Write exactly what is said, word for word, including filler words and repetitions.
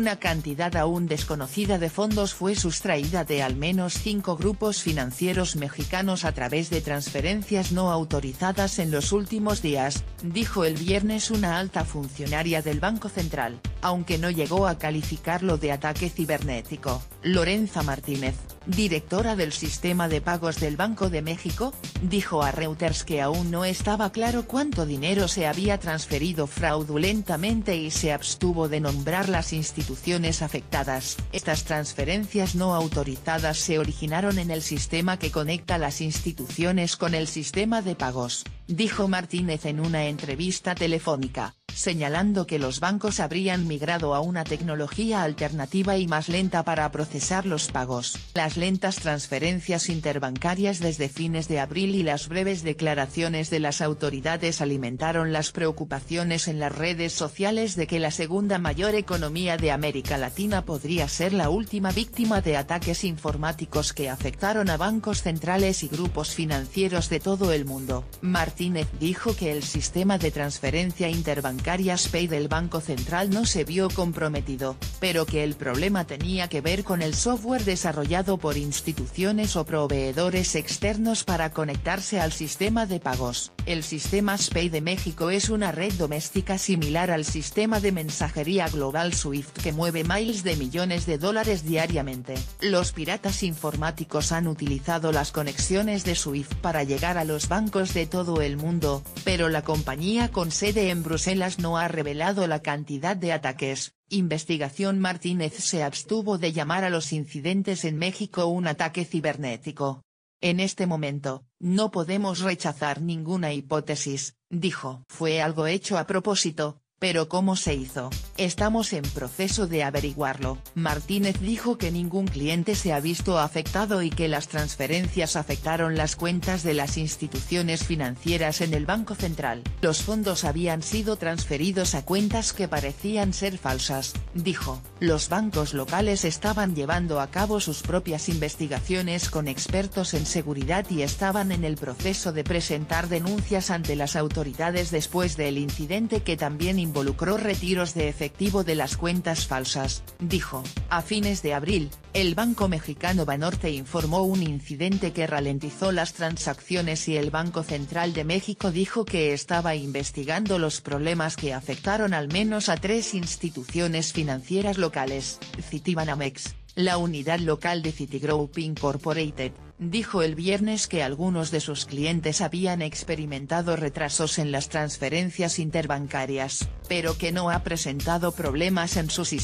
una cantidad aún desconocida de fondos fue sustraída de al menos cinco grupos financieros mexicanos a través de transferencias no autorizadas en los últimos días, dijo el viernes una alta funcionaria del Banco Central, aunque no llegó a calificarlo de ataque cibernético. Lorenza Martínez, directora del sistema de pagos del Banco de México, dijo a Reuters que aún no estaba claro cuánto dinero se había transferido fraudulentamente y se abstuvo de nombrar las instituciones afectadas. Estas transferencias no autorizadas se originaron en el sistema que conecta las instituciones con el sistema de pagos, dijo Martínez en una entrevista telefónica, señalando que los bancos habrían migrado a una tecnología alternativa y más lenta para procesar los pagos. Las lentas transferencias interbancarias desde fines de abril y las breves declaraciones de las autoridades alimentaron las preocupaciones en las redes sociales de que la segunda mayor economía de América Latina podría ser la última víctima de ataques informáticos que afectaron a bancos centrales y grupos financieros de todo el mundo. Martínez dijo que el sistema de transferencia interbancaria SPEI del Banco Central no se vio comprometido, pero que el problema tenía que ver con el software desarrollado por instituciones o proveedores externos para conectarse al sistema de pagos. El sistema SPEI de México es una red doméstica similar al sistema de mensajería global SWIFT que mueve miles de millones de dólares diariamente. Los piratas informáticos han utilizado las conexiones de SWIFT para llegar a los bancos de todo el mundo, pero la compañía con sede en Bruselas no ha revelado la cantidad de ataques. Investigación. Martínez se abstuvo de llamar a los incidentes en México un ataque cibernético. En este momento, no podemos rechazar ninguna hipótesis, dijo. Fue algo hecho a propósito, pero ¿cómo se hizo? Estamos en proceso de averiguarlo. Martínez dijo que ningún cliente se ha visto afectado y que las transferencias afectaron las cuentas de las instituciones financieras en el Banco Central. Los fondos habían sido transferidos a cuentas que parecían ser falsas, dijo. Los bancos locales estaban llevando a cabo sus propias investigaciones con expertos en seguridad y estaban en el proceso de presentar denuncias ante las autoridades después del incidente que también involucró retiros de efectivo de las cuentas falsas, dijo. A fines de abril, el Banco Mexicano Banorte informó un incidente que ralentizó las transacciones y el Banco Central de México dijo que estaba investigando los problemas que afectaron al menos a tres instituciones financieras locales. Citibanamex, la unidad local de Citigroup Incorporated, dijo el viernes que algunos de sus clientes habían experimentado retrasos en las transferencias interbancarias, pero que no ha presentado problemas en su sistema.